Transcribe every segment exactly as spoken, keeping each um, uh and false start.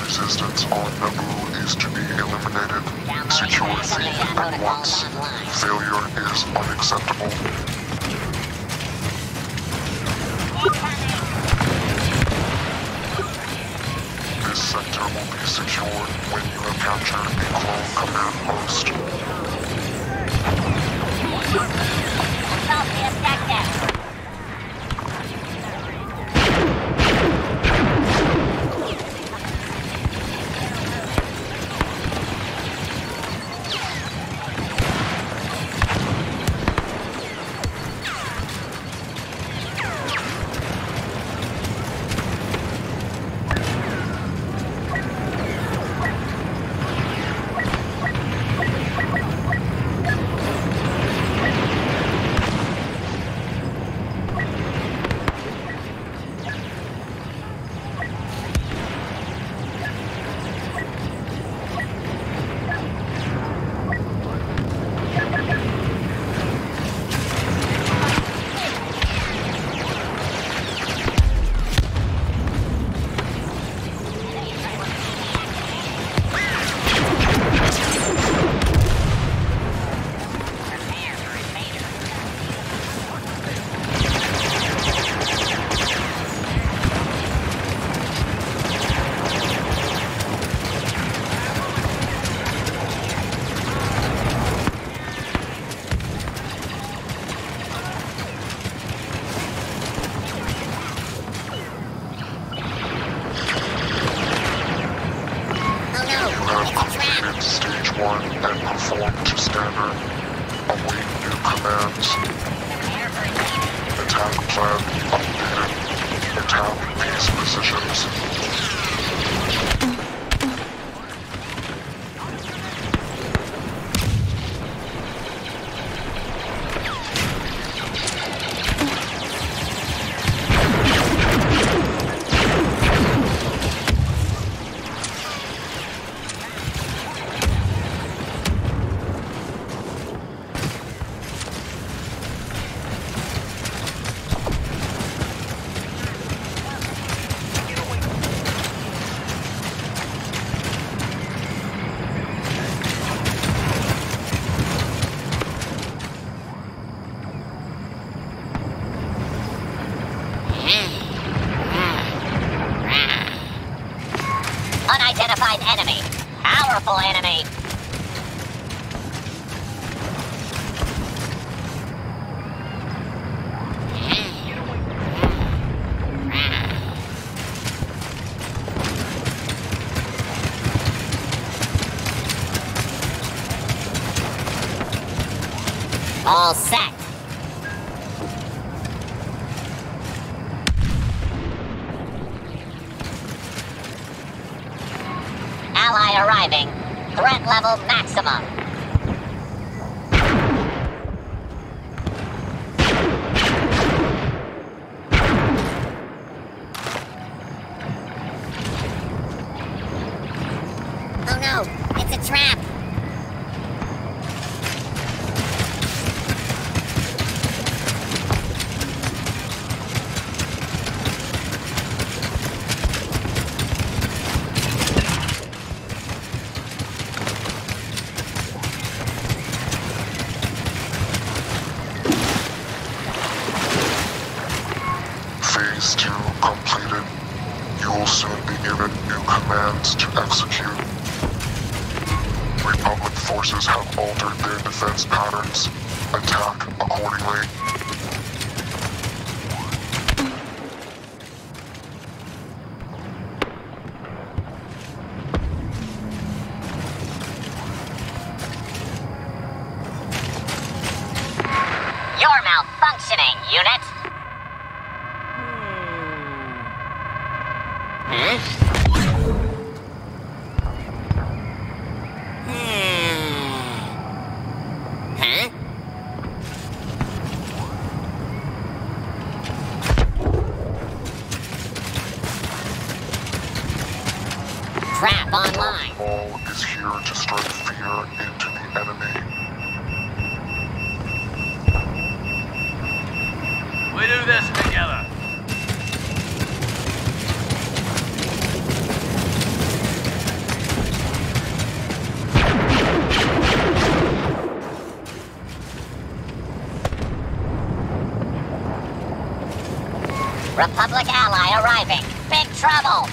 resistance on Naboo is to be eliminated. Secure Thean at once. Failure is unacceptable. This sector will be secured when you have captured a clone command post. Unidentified enemy. Powerful enemy. All set. Ally arriving. Threat level maximum. Oh no, it's a trap. Phase two completed. You will soon be given new commands to execute. Republic forces have altered their defense patterns. Attack accordingly. You're malfunctioning, unit. Huh? Huh? Trap online. Maul is here to strike fear into the enemy. We do this together. Republic ally arriving. Big trouble.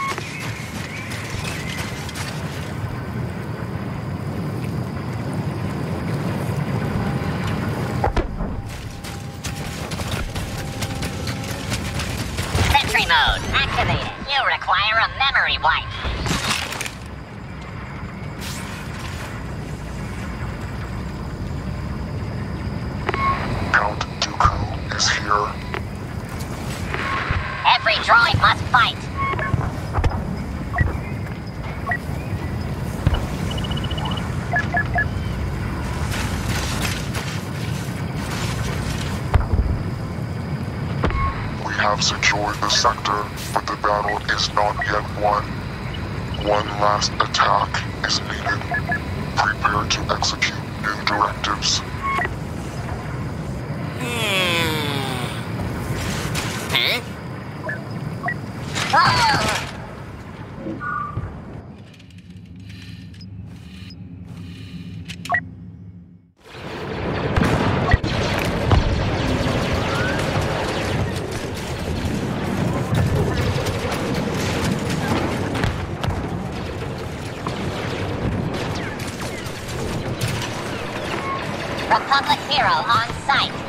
Sentry mode activated. You require a memory wipe. Count Dooku is here. Every droid must fight. We have secured the sector, but the battle is not yet won. One last attack is needed. Prepare to execute new directives. Huh? Oh! Republic hero on site.